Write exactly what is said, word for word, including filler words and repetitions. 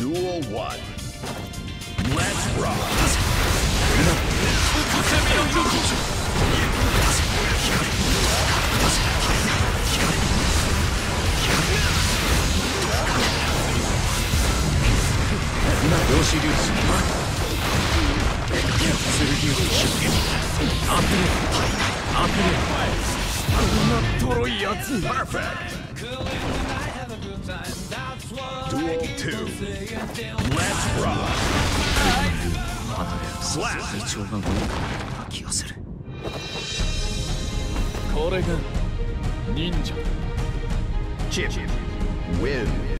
Duel one. Let's rock. 量子粒子アプリアプリこんなとろいやつに Perfect. Duel two. Let's rock. Slap. 最長が動くな気がする。これが忍者。Chip win.